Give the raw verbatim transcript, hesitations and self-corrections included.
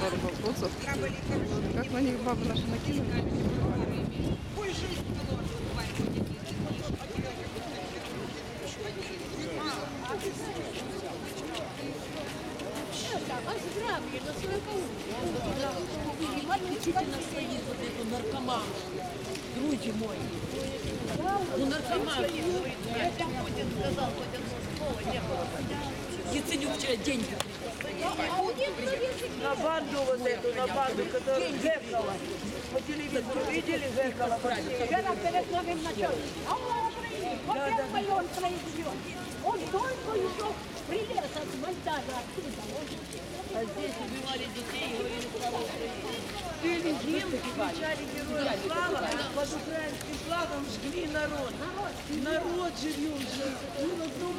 пару вопросов. Вот, как на них бабы наши накинули. А здравия, на сороковую. Внимательно стоит вот эту наркоман. Друзья мои. Ну, наркоман. Путин сказал, хоть одно слово не было. Яценюк вчера деньги на банду вот эту, на банду, которая зеркало. По телевизору видели зеркало? Вчера перед новым начальником. А он Украине, вот это он произвел. Он только еще прилез от Майдана оттуда. А здесь убивали детей и говорили слава Украине. Пели гимн, кричали героям слава, под украинским флагом жгли народ. Народ живем же.